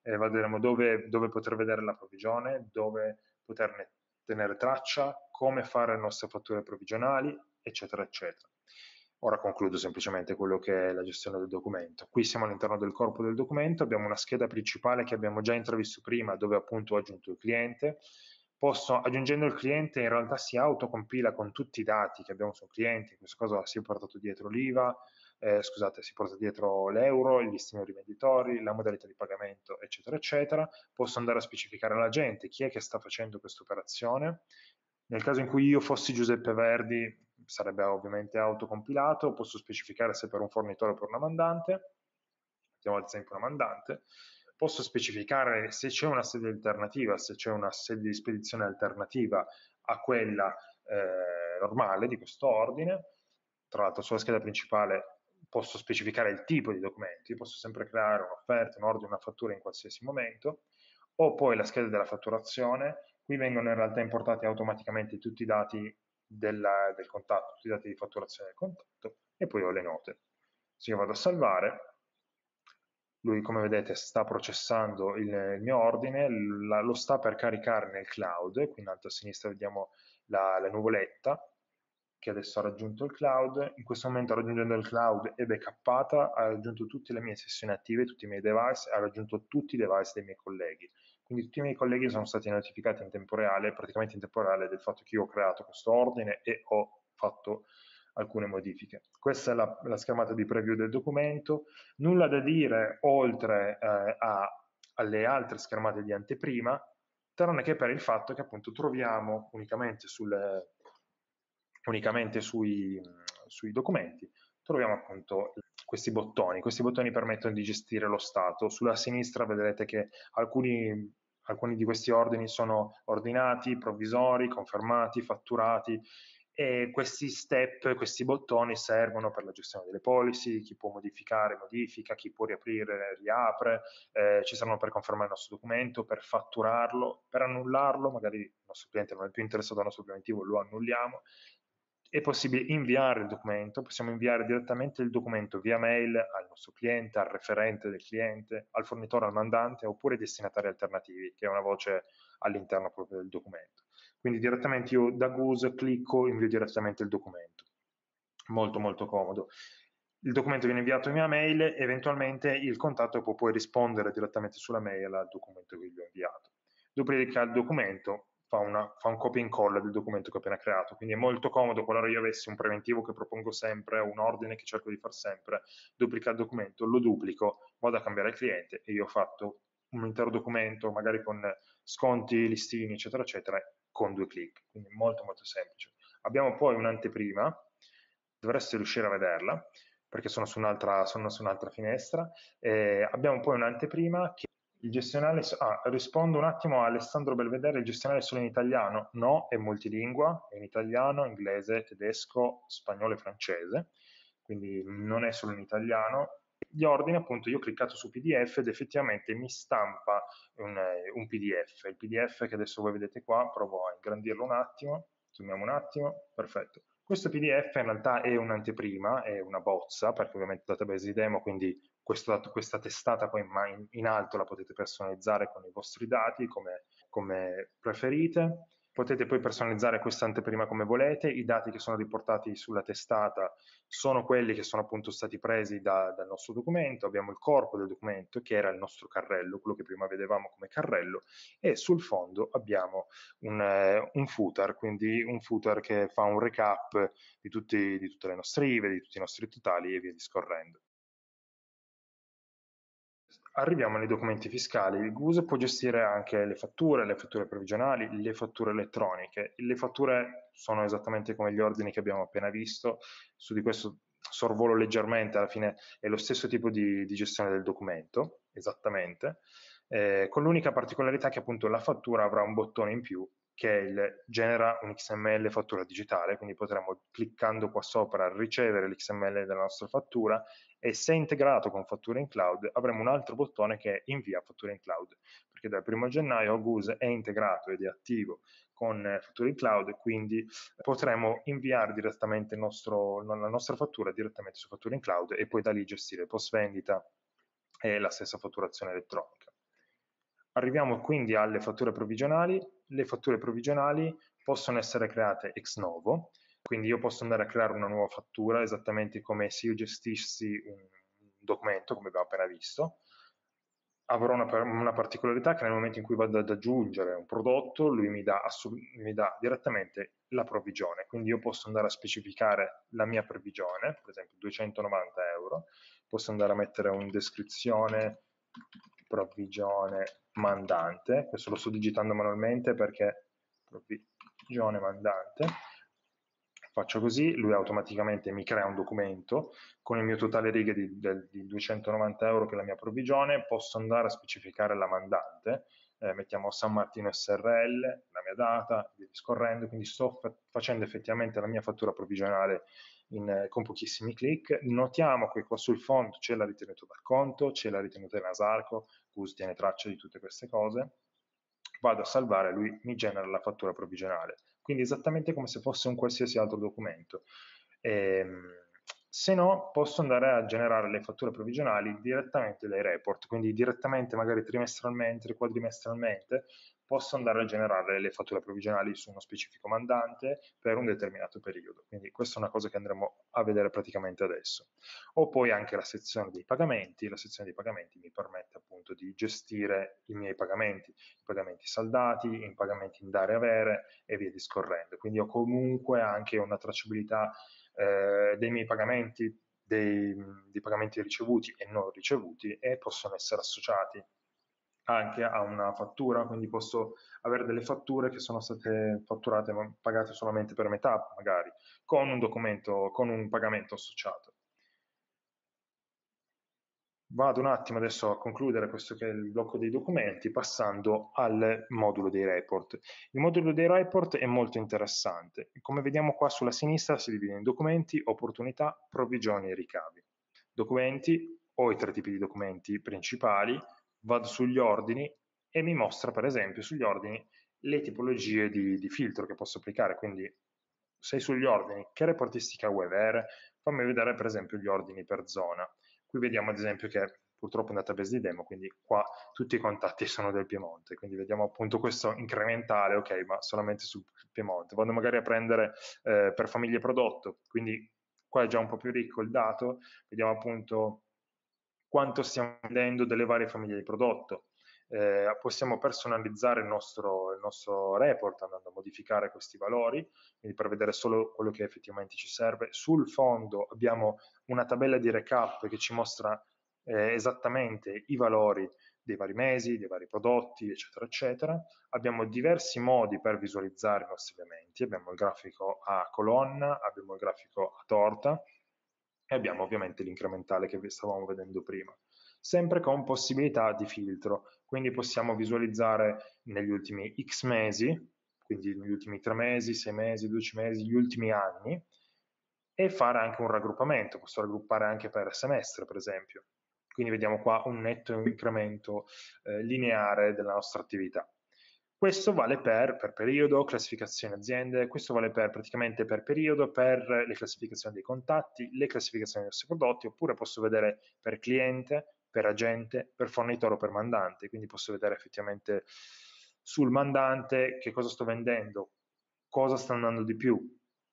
A: eh, vedremo dove, dove poter vedere la provvigione, dove poterne tenere traccia, come fare le nostre fatture provvigionali, eccetera, eccetera. Ora concludo semplicemente quello che è la gestione del documento. Qui siamo all'interno del corpo del documento, abbiamo una scheda principale che abbiamo già intravisto prima, dove appunto ho aggiunto il cliente. Posso, aggiungendo il cliente, in realtà si autocompila con tutti i dati che abbiamo sul cliente, in questo caso si è portato dietro l'I V A, eh, scusate, si porta dietro l'euro, il listino rivenditori, la modalità di pagamento, eccetera, eccetera. Posso andare a specificare all'agente chi è che sta facendo questa operazione. Nel caso in cui io fossi Giuseppe Verdi, sarebbe ovviamente autocompilato, posso specificare se per un fornitore o per una mandante, mettiamo ad esempio una mandante, posso specificare se c'è una sede alternativa, se c'è una sede di spedizione alternativa a quella eh, normale di questo ordine. Tra l'altro sulla scheda principale posso specificare il tipo di documenti, posso sempre creare un'offerta, un ordine, una fattura in qualsiasi momento, o poi la scheda della fatturazione. Qui vengono in realtà importati automaticamente tutti i dati della, del contatto, tutti i dati di fatturazione del contatto, e poi ho le note. Se io vado a salvare, lui come vedete sta processando il, il mio ordine, la, lo sta per caricare nel cloud, qui in alto a sinistra vediamo la, la nuvoletta che adesso ha raggiunto il cloud. In questo momento, raggiungendo il cloud, è backuppata, ha raggiunto tutte le mie sessioni attive, tutti i miei device, ha raggiunto tutti i device dei miei colleghi. Quindi tutti i miei colleghi sono stati notificati in tempo reale, praticamente in tempo reale, del fatto che io ho creato questo ordine e ho fatto alcune modifiche. Questa è la, la schermata di preview del documento. Nulla da dire oltre eh, a, alle altre schermate di anteprima, tranne che per il fatto che appunto troviamo unicamente, sulle, unicamente sui, sui documenti, troviamo appunto questi bottoni. Questi bottoni permettono di gestire lo stato. Sulla sinistra vedrete che alcuni, alcuni di questi ordini sono ordinati, provvisori, confermati, fatturati, e questi step, questi bottoni servono per la gestione delle policy, chi può modificare modifica, chi può riaprire riapre, eh, ci servono per confermare il nostro documento, per fatturarlo, per annullarlo, magari il nostro cliente non è più interessato al nostro preventivo, lo annulliamo. È possibile inviare il documento, possiamo inviare direttamente il documento via mail al nostro cliente, al referente del cliente, al fornitore, al mandante, oppure ai destinatari alternativi, che è una voce all'interno proprio del documento. Quindi direttamente io da Goose clicco, invio direttamente il documento. Molto molto comodo. Il documento viene inviato via mail, eventualmente il contatto può poi rispondere direttamente sulla mail al documento che gli ho inviato. Duplica il documento, fa, una, fa un copia e incolla del documento che ho appena creato, quindi è molto comodo qualora io avessi un preventivo che propongo sempre, un ordine che cerco di far sempre, duplica il documento, lo duplico, vado a cambiare il cliente e io ho fatto un intero documento, magari con sconti, listini, eccetera, eccetera, con due clic, quindi molto molto semplice. Abbiamo poi un'anteprima, dovreste riuscire a vederla, perché sono su un'altra su un finestra. Eh, abbiamo poi un'anteprima che il gestionale, ah, rispondo un attimo a Alessandro Belvedere, il gestionale è solo in italiano? No, è multilingua, è in italiano, inglese, tedesco, spagnolo e francese, quindi non è solo in italiano. Gli ordini, appunto, io ho cliccato su P D F ed effettivamente mi stampa un, un P D F, il P D F che adesso voi vedete qua, provo a ingrandirlo un attimo, zoomiamo un attimo, perfetto. Questo P D F in realtà è un'anteprima, è una bozza, perché ovviamente database di demo, quindi questo, questa testata poi in, in alto la potete personalizzare con i vostri dati come, come preferite. Potete poi personalizzare questa anteprima come volete, i dati che sono riportati sulla testata sono quelli che sono appunto stati presi da, dal nostro documento, abbiamo il corpo del documento che era il nostro carrello, quello che prima vedevamo come carrello, e sul fondo abbiamo un, eh, un footer, quindi un footer che fa un recap di, tutti, di tutte le nostre I V E, di tutti i nostri totali e via discorrendo. Arriviamo ai documenti fiscali. Il Goose può gestire anche le fatture, le fatture provvigionali, le fatture elettroniche. Le fatture sono esattamente come gli ordini che abbiamo appena visto, su di questo sorvolo leggermente, alla fine è lo stesso tipo di, di gestione del documento, esattamente, eh, con l'unica particolarità che appunto la fattura avrà un bottone in più che è il genera un X M L fattura digitale, quindi potremo cliccando qua sopra ricevere l'X M L della nostra fattura, e se integrato con fatture in cloud avremo un altro bottone che invia fatture in cloud, perché dal primo gennaio Goose è integrato ed è attivo con fatture in cloud, quindi potremo inviare direttamente il nostro, la nostra fattura direttamente su fatture in cloud e poi da lì gestire post vendita e la stessa fatturazione elettronica. Arriviamo quindi alle fatture provvigionali. Le fatture provvigionali possono essere create ex novo, quindi io posso andare a creare una nuova fattura esattamente come se io gestissi un documento, come abbiamo appena visto. Avrò una, una particolarità che nel momento in cui vado ad aggiungere un prodotto, lui mi dà, mi dà direttamente la provvigione, quindi io posso andare a specificare la mia provvigione, per esempio duecentonovanta euro, posso andare a mettere in descrizione provvigione mandante, questo lo sto digitando manualmente perché provvigione mandante, faccio così, lui automaticamente mi crea un documento con il mio totale righe di, di, di duecentonovanta euro che è la mia provvigione, posso andare a specificare la mandante, eh, mettiamo San Martino S R L, la mia data, via discorrendo, quindi sto facendo effettivamente la mia fattura provvigionale in, con pochissimi clic. Notiamo che qua sul fondo c'è la ritenuta dal conto, c'è la ritenuta in Asarco, Gus tiene traccia di tutte queste cose, vado a salvare, lui mi genera la fattura provvigionale, quindi esattamente come se fosse un qualsiasi altro documento. Ehm, se no, posso andare a generare le fatture provvigionali direttamente dai report, quindi direttamente, magari trimestralmente, quadrimestralmente, posso andare a generare le fatture provvigionali su uno specifico mandante per un determinato periodo. Quindi questa è una cosa che andremo a vedere praticamente adesso. Ho poi anche la sezione dei pagamenti, la sezione dei pagamenti mi permette appunto di gestire i miei pagamenti, i pagamenti saldati, i pagamenti in dare e avere e via discorrendo. Quindi ho comunque anche una tracciabilità eh, dei miei pagamenti, dei, dei pagamenti ricevuti e non ricevuti, e possono essere associati anche a una fattura, quindi posso avere delle fatture che sono state fatturate ma pagate solamente per metà, magari, con un documento, con un pagamento associato. Vado un attimo adesso a concludere questo che è il blocco dei documenti, passando al modulo dei report. Il modulo dei report è molto interessante. Come vediamo qua sulla sinistra si divide in documenti, opportunità, provvigioni e ricavi. Documenti, ho i tre tipi di documenti principali, vado sugli ordini e mi mostra per esempio sugli ordini le tipologie di, di filtro che posso applicare, quindi sei sugli ordini, che reportistica vuoi avere? Fammi vedere per esempio gli ordini per zona. Qui vediamo ad esempio che purtroppo è un database di demo, quindi qua tutti i contatti sono del Piemonte, quindi vediamo appunto questo incrementale, ok, ma solamente sul Piemonte. Vado magari a prendere eh, per famiglie prodotto, quindi qua è già un po' più ricco il dato, vediamo appunto quanto stiamo vendendo delle varie famiglie di prodotto. Eh, possiamo personalizzare il nostro, il nostro report andando a modificare questi valori, quindi per vedere solo quello che effettivamente ci serve. Sul fondo abbiamo una tabella di recap che ci mostra eh, esattamente i valori dei vari mesi, dei vari prodotti, eccetera, eccetera. Abbiamo diversi modi per visualizzare i nostri elementi, abbiamo il grafico a colonna, abbiamo il grafico a torta e abbiamo ovviamente l'incrementale che stavamo vedendo prima, sempre con possibilità di filtro, quindi possiamo visualizzare negli ultimi X mesi, quindi negli ultimi tre mesi, sei mesi, dodici mesi, gli ultimi anni, e fare anche un raggruppamento, posso raggruppare anche per semestre per esempio, quindi vediamo qua un netto incremento eh, lineare della nostra attività. Questo vale per, per periodo, classificazione aziende, questo vale per, praticamente per periodo, per le classificazioni dei contatti, le classificazioni dei nostri prodotti, oppure posso vedere per cliente, per agente, per fornitore o per mandante, quindi posso vedere effettivamente sul mandante che cosa sto vendendo, cosa sta andando di più,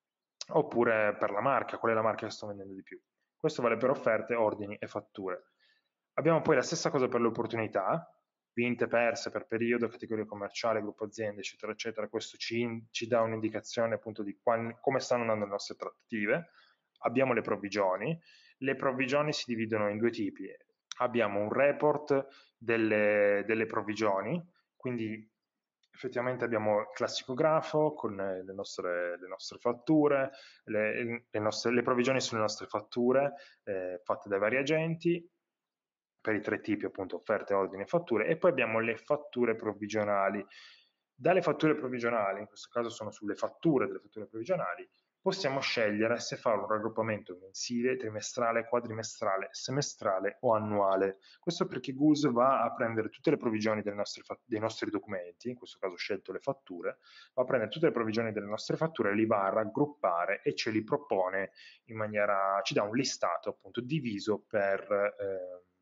A: oppure per la marca, qual è la marca che sto vendendo di più. Questo vale per offerte, ordini e fatture. Abbiamo poi la stessa cosa per le opportunità, vinte, perse per periodo, categoria commerciale, gruppo aziende, eccetera, eccetera. Questo ci, ci dà un'indicazione appunto di quando, come stanno andando le nostre trattative. Abbiamo le provvigioni. Le provvigioni si dividono in due tipi. Abbiamo un report delle, delle provvigioni, quindi effettivamente abbiamo il classico grafo con le nostre, le nostre fatture, le, le, nostre, le provvigioni sulle nostre fatture eh, fatte dai vari agenti, per i tre tipi appunto offerte, ordini e fatture, e poi abbiamo le fatture provvigionali. Dalle fatture provvigionali, in questo caso sono sulle fatture delle fatture provvigionali, possiamo scegliere se fare un raggruppamento mensile, trimestrale, quadrimestrale, semestrale o annuale. Questo perché Goose va a prendere tutte le provvigioni dei nostri, dei nostri documenti, in questo caso ho scelto le fatture, va a prendere tutte le provvigioni delle nostre fatture, li va a raggruppare e ce li propone in maniera, ci dà un listato appunto diviso per... Eh,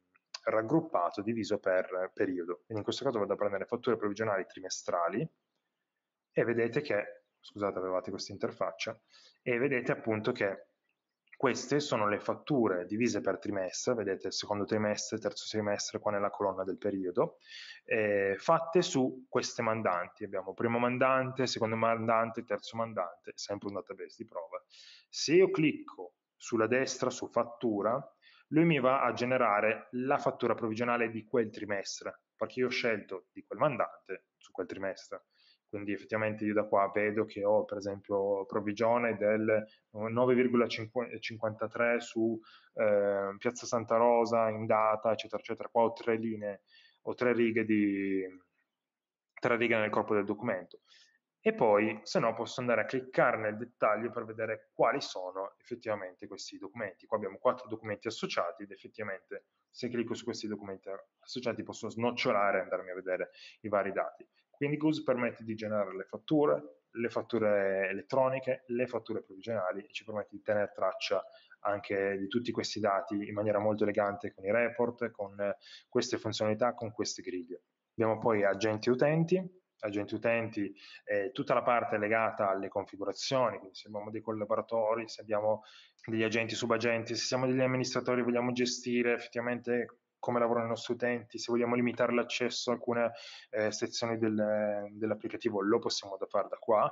A: raggruppato, diviso per periodo. Quindi in questo caso vado a prendere fatture provvisionali trimestrali e vedete che, scusate avevate questa interfaccia, e vedete appunto che queste sono le fatture divise per trimestre, vedete secondo trimestre, terzo trimestre qua nella colonna del periodo, eh, fatte su queste mandanti. Abbiamo primo mandante, secondo mandante, terzo mandante, sempre un database di prova. Se io clicco sulla destra su fattura, lui mi va a generare la fattura provvisionale di quel trimestre, perché io ho scelto di quel mandante su quel trimestre. Quindi effettivamente io da qua vedo che ho per esempio provvigione del nove virgola cinquantatré su eh, Piazza Santa Rosa in data, eccetera, eccetera. Qua ho tre linee, ho tre righe, di, tre righe nel corpo del documento. E poi, se no, posso andare a cliccare nel dettaglio per vedere quali sono effettivamente questi documenti. Qua abbiamo quattro documenti associati ed effettivamente se clicco su questi documenti associati posso snocciolare e andarmi a vedere i vari dati. Quindi Goose permette di generare le fatture, le fatture elettroniche, le fatture provvisionali e ci permette di tenere traccia anche di tutti questi dati in maniera molto elegante con i report, con queste funzionalità, con queste griglie. Abbiamo poi agenti utenti, agenti utenti, eh, tutta la parte legata alle configurazioni, quindi se abbiamo dei collaboratori, se abbiamo degli agenti, subagenti, se siamo degli amministratori, vogliamo gestire effettivamente come lavorano i nostri utenti, se vogliamo limitare l'accesso a alcune eh, sezioni del, dell'applicativo lo possiamo da fare da qua.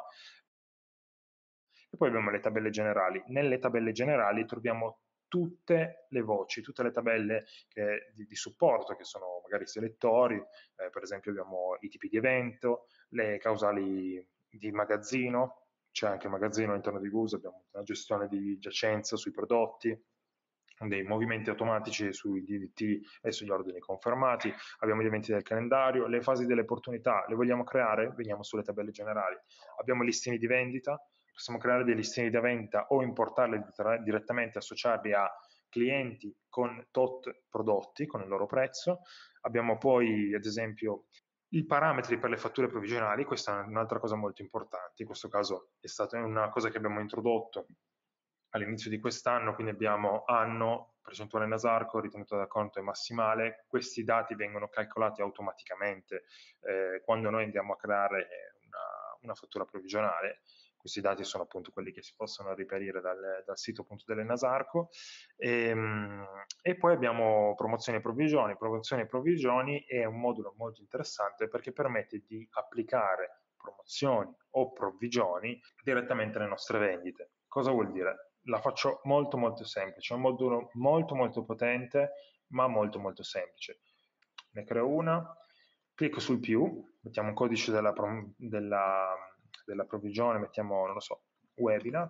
A: E poi abbiamo le tabelle generali. Nelle tabelle generali troviamo tutte le voci, tutte le tabelle che, di, di supporto, che sono magari i selettori, eh, per esempio abbiamo i tipi di evento, le causali di magazzino, c'è anche il magazzino all'interno di Goose, abbiamo una gestione di giacenza sui prodotti, dei movimenti automatici sui D D T e sugli ordini confermati, abbiamo gli eventi del calendario, le fasi delle opportunità, le vogliamo creare? Veniamo sulle tabelle generali. Abbiamo i listini di vendita, possiamo creare dei listini di vendita o importarli direttamente, associarli a clienti con tot prodotti, con il loro prezzo. Abbiamo poi, ad esempio, i parametri per le fatture provvisionali, questa è un'altra cosa molto importante, in questo caso è stata una cosa che abbiamo introdotto all'inizio di quest'anno, quindi abbiamo anno, percentuale Nasarco, ritenuta da conto è massimale, questi dati vengono calcolati automaticamente eh, quando noi andiamo a creare una, una fattura provvisionale. Questi dati sono appunto quelli che si possono riperire dal, dal sito appunto delle Nasarco. E, e poi abbiamo promozioni e provvigioni. Promozioni e provvigioni è un modulo molto interessante perché permette di applicare promozioni o provvigioni direttamente alle nostre vendite. Cosa vuol dire? La faccio molto molto semplice, è un modulo molto molto potente ma molto molto semplice. Ne creo una, clicco sul più, mettiamo un codice della, della, della provvigione, mettiamo, non lo so, webinar,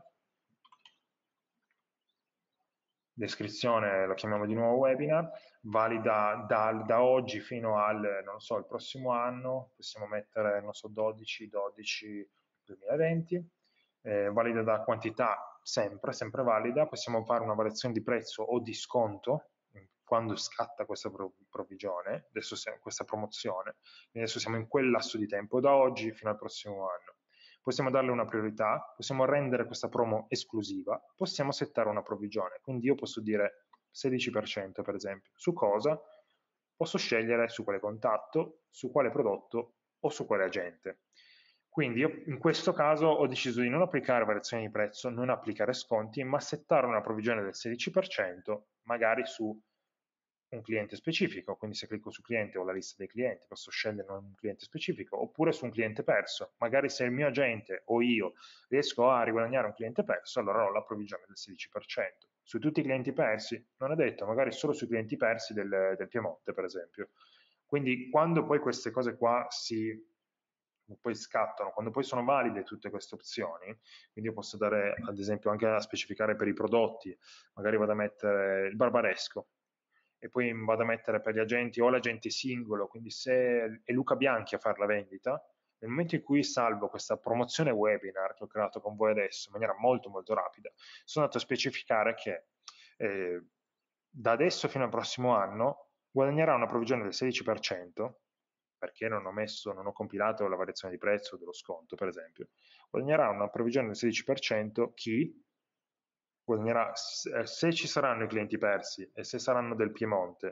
A: descrizione lo chiamiamo di nuovo webinar, valida da, da oggi fino al, non lo so, il prossimo anno, possiamo mettere, non so, dodici dodici duemilaventi, eh, valida da quantità sempre, sempre valida, possiamo fare una variazione di prezzo o di sconto quando scatta questa provvigione, adesso siamo, questa promozione, adesso siamo in quel lasso di tempo, da oggi fino al prossimo anno. Possiamo darle una priorità, possiamo rendere questa promo esclusiva, possiamo settare una provvigione, quindi io posso dire sedici per cento per esempio, su cosa? Posso scegliere su quale contatto, su quale prodotto o su quale agente. Quindi io in questo caso ho deciso di non applicare variazioni di prezzo, non applicare sconti, ma settare una provvigione del sedici per cento magari su un cliente specifico, quindi se clicco su cliente ho la lista dei clienti, posso scegliere un cliente specifico, oppure su un cliente perso, magari se il mio agente o io riesco a riguadagnare un cliente perso, allora ho la provvigione del sedici per cento. Su tutti i clienti persi, non è detto, magari solo sui clienti persi del, del Piemonte, per esempio. Quindi quando poi queste cose qua si poi scattano, quando poi sono valide tutte queste opzioni, quindi io posso dare ad esempio anche a specificare per i prodotti, magari vado a mettere il barbaresco, e poi vado a mettere per gli agenti o l'agente singolo, quindi se è Luca Bianchi a fare la vendita, nel momento in cui salvo questa promozione webinar che ho creato con voi adesso in maniera molto molto rapida, sono andato a specificare che eh, da adesso fino al prossimo anno guadagnerà una provvigione del sedici per cento, perché non ho messo, non ho compilato la variazione di prezzo dello sconto, per esempio, guadagnerà una provvigione del sedici per cento chi guadagnerà se ci saranno i clienti persi e se saranno del Piemonte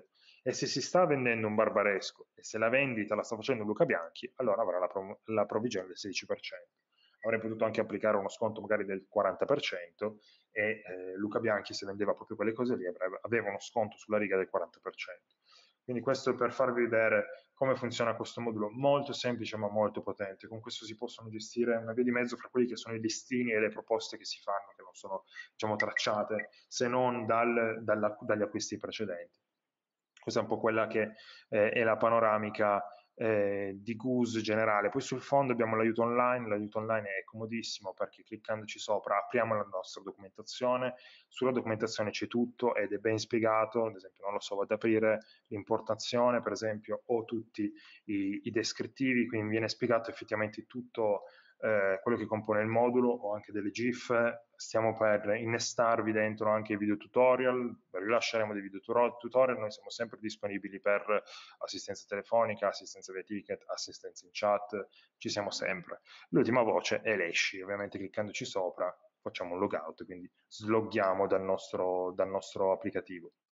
A: E se si sta vendendo un Barbaresco e se la vendita la sta facendo Luca Bianchi, allora avrà la, pro- la provvigione del sedici per cento. Avrei potuto anche applicare uno sconto magari del quaranta per cento e eh, Luca Bianchi, se vendeva proprio quelle cose lì, avrebbe- aveva uno sconto sulla riga del quaranta per cento. Quindi questo è per farvi vedere come funziona questo modulo, molto semplice ma molto potente. Con questo si possono gestire una via di mezzo fra quelli che sono i listini e le proposte che si fanno, che non sono, diciamo, tracciate, se non dal, dalla, dagli acquisti precedenti. Questa è un po' quella che eh, è la panoramica eh, di Goose generale. Poi sul fondo abbiamo l'aiuto online, l'aiuto online è comodissimo perché cliccandoci sopra apriamo la nostra documentazione, sulla documentazione c'è tutto ed è ben spiegato, ad esempio non lo so, vado ad aprire l'importazione per esempio o tutti i, i descrittivi, quindi viene spiegato effettivamente tutto eh, quello che compone il modulo o anche delle GIF. Stiamo per innestarvi dentro anche i video tutorial, rilasceremo dei video tutorial, noi siamo sempre disponibili per assistenza telefonica, assistenza via ticket, assistenza in chat, ci siamo sempre. L'ultima voce è l'esci, ovviamente cliccandoci sopra facciamo un logout, quindi sloghiamo dal nostro, dal nostro applicativo.